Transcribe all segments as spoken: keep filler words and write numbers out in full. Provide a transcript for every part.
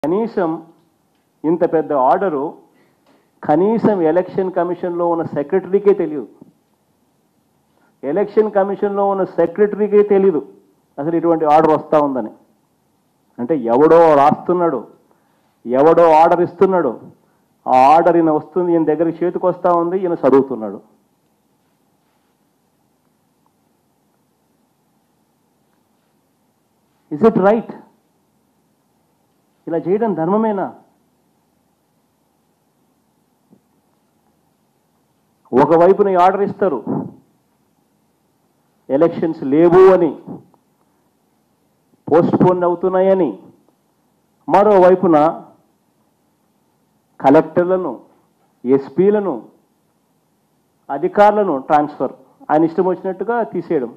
కనీసం ఇంత పెద్ద ఆర్డరు కనీసం ఎలక్షన్ కమిషన్లో ఉన్న సెక్రటరీకే తెలియదు. ఎలక్షన్ కమిషన్లో ఉన్న సెక్రటరీకే తెలియదు అసలు ఇటువంటి ఆర్డర్ వస్తూ ఉందని. అంటే ఎవడో రాస్తున్నాడు, ఎవడో ఆర్డర్ ఇస్తున్నాడు, ఆ ఆర్డర్ ఈయన వస్తుంది, ఈయన దగ్గరికి చేతికి వస్తూ ఉంది, ఈయన చదువుతున్నాడు. Is it right? ఇలా చేయడం ధర్మమేనా? ఒకవైపున ఆర్డర్ ఇస్తారు ఎలక్షన్స్ లేవు అని, పోస్ట్ పోన్ అవుతున్నాయని, మరోవైపున కలెక్టర్లను, ఎస్పీలను, అధికారులను ట్రాన్స్ఫర్, ఆయన ఇష్టం వచ్చినట్టుగా తీసేయడం,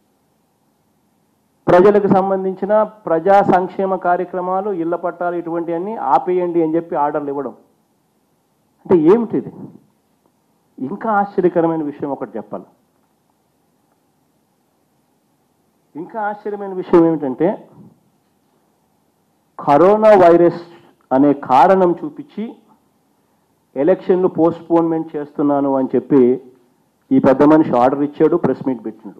ప్రజలకు సంబంధించిన ప్రజా సంక్షేమ కార్యక్రమాలు, ఇళ్ల పట్టాలు ఇటువంటివన్నీ ఆపేయండి అని చెప్పి ఆర్డర్లు ఇవ్వడం. అంటే ఏమిటిది? ఇంకా ఆశ్చర్యకరమైన విషయం ఒకటి చెప్పాలి. ఇంకా ఆశ్చర్యమైన విషయం ఏమిటంటే, కరోనా వైరస్ అనే కారణం చూపించి ఎలక్షన్లు పోస్ట్పోన్మెంట్ చేస్తున్నాను అని చెప్పి ఈ పెద్ద మనిషి ఆర్డర్ ఇచ్చాడు, ప్రెస్ మీట్ పెట్టినాడు.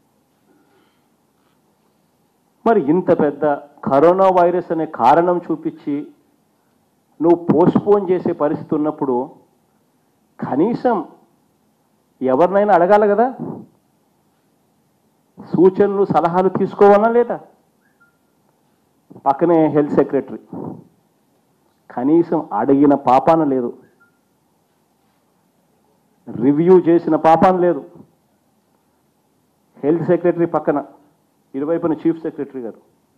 మరి ఇంత పెద్ద కరోనా వైరస్ అనే కారణం చూపించి నువ్వు పోస్ట్పోన్ చేసే పరిస్థితి ఉన్నప్పుడు కనీసం ఎవరినైనా అడగాలి కదా, సూచనలు సలహాలు తీసుకోవాలా లేదా? పక్కనే హెల్త్ సెక్రటరీ కనీసం అడిగిన పాపాన లేదు, రివ్యూ చేసిన పాపాన లేదు. హెల్త్ సెక్రటరీ పక్కన ఇరువైపున చీఫ్ సెక్రటరీ గారు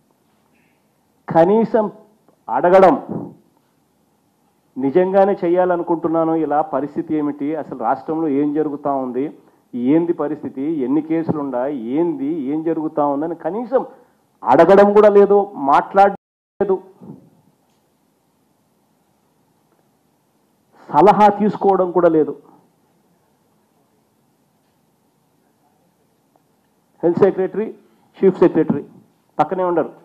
కనీసం అడగడం, నిజంగానే చేయాలనుకుంటున్నాను, ఇలా పరిస్థితి ఏమిటి, అసలు రాష్ట్రంలో ఏం జరుగుతూ ఉంది, ఏంది పరిస్థితి, ఎన్ని కేసులు ఉన్నాయి, ఏంది ఏం జరుగుతూ ఉందని కనీసం అడగడం కూడా లేదు, మాట్లాడలేదు, సలహా తీసుకోవడం కూడా లేదు. హెల్త్ సెక్రటరీ, చీఫ్ సెక్రటరీ పక్కనే ఉండరు.